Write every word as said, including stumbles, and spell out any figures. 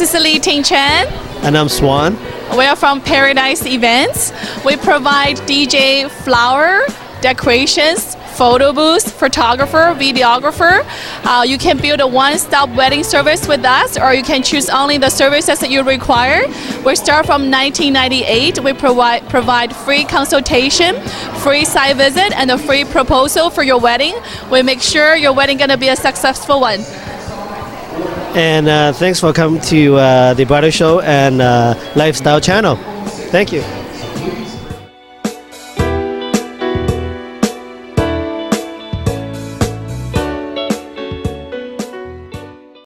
is Lee Ting Chen. And I'm Swan. We are from Paradise Events. We provide D J, flower, decorations, photo booths, photographer, videographer. Uh, you can build a one-stop wedding service with us, or you can choose only the services that you require. We start from nineteen ninety-eight. We provide provide free consultation, free site visit, and a free proposal for your wedding. We make sure your wedding gonna be a successful one. And uh, thanks for coming to uh, the Bridal Show and uh, Lifestyle channel. Thank you.